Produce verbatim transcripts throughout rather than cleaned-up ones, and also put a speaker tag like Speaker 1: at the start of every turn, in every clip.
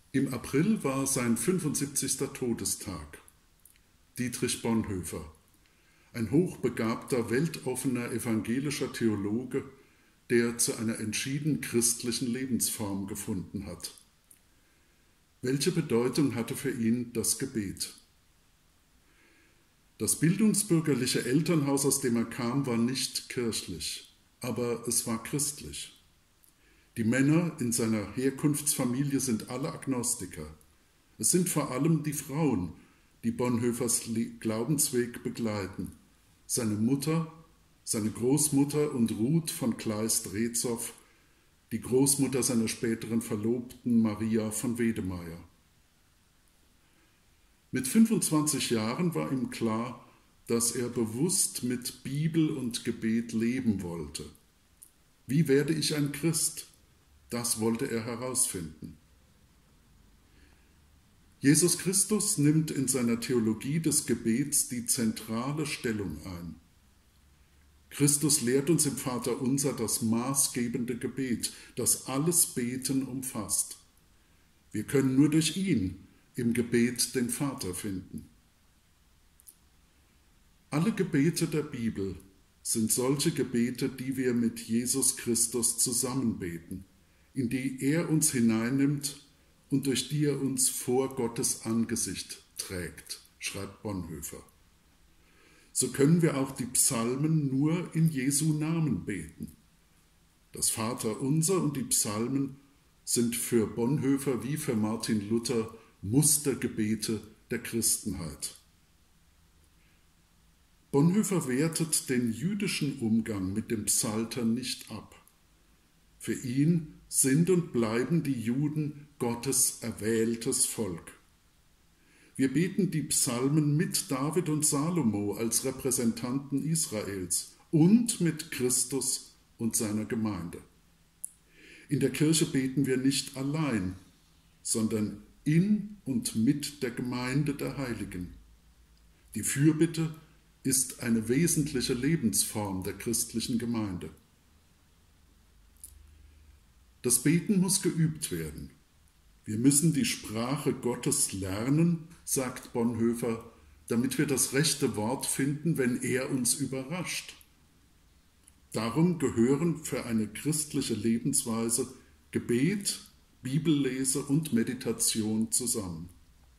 Speaker 1: Im April war sein fünfundsiebzigster Todestag. Dietrich Bonhoeffer, ein hochbegabter, weltoffener evangelischer Theologe, der zu einer entschieden christlichen Lebensform gefunden hat. Welche Bedeutung hatte für ihn das Gebet? Das bildungsbürgerliche Elternhaus, aus dem er kam, war nicht kirchlich, aber es war christlich. Die Männer in seiner Herkunftsfamilie sind alle Agnostiker. Es sind vor allem die Frauen, die Bonhoeffers Glaubensweg begleiten. Seine Mutter, seine Großmutter und Ruth von Kleist-Retzow, die Großmutter seiner späteren Verlobten Maria von Wedemeyer. Mit fünfundzwanzig Jahren war ihm klar, dass er bewusst mit Bibel und Gebet leben wollte. Wie werde ich ein Christ? Das wollte er herausfinden. Jesus Christus nimmt in seiner Theologie des Gebets die zentrale Stellung ein. Christus lehrt uns im Vaterunser das maßgebende Gebet, das alles Beten umfasst. Wir können nur durch ihn im Gebet den Vater finden. Alle Gebete der Bibel sind solche Gebete, die wir mit Jesus Christus zusammenbeten, in die er uns hineinnimmt und durch die er uns vor Gottes Angesicht trägt, schreibt Bonhoeffer. So können wir auch die Psalmen nur in Jesu Namen beten. Das Vaterunser und die Psalmen sind für Bonhoeffer wie für Martin Luther Mustergebete der Christenheit. Bonhoeffer wertet den jüdischen Umgang mit dem Psalter nicht ab. Für ihn sind und bleiben die Juden Gottes erwähltes Volk. Wir beten die Psalmen mit David und Salomo als Repräsentanten Israels und mit Christus und seiner Gemeinde. In der Kirche beten wir nicht allein, sondern in und mit der Gemeinde der Heiligen. Die Fürbitte ist eine wesentliche Lebensform der christlichen Gemeinde. Das Beten muss geübt werden. Wir müssen die Sprache Gottes lernen, sagt Bonhoeffer, damit wir das rechte Wort finden, wenn er uns überrascht. Darum gehören für eine christliche Lebensweise Gebet, Bibellese und Meditation zusammen.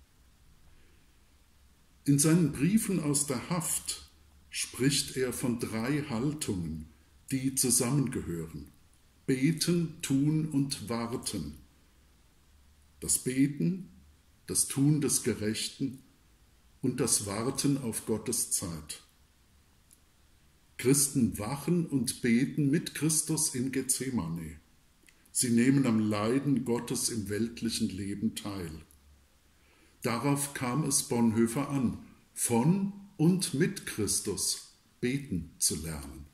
Speaker 1: In seinen Briefen aus der Haft spricht er von drei Haltungen, die zusammengehören: Beten, Tun und Warten. Das Beten, das Tun des Gerechten und das Warten auf Gottes Zeit. Christen wachen und beten mit Christus in Gethsemane. Sie nehmen am Leiden Gottes im weltlichen Leben teil. Darauf kam es Bonhoeffer an, von und mit Christus beten zu lernen.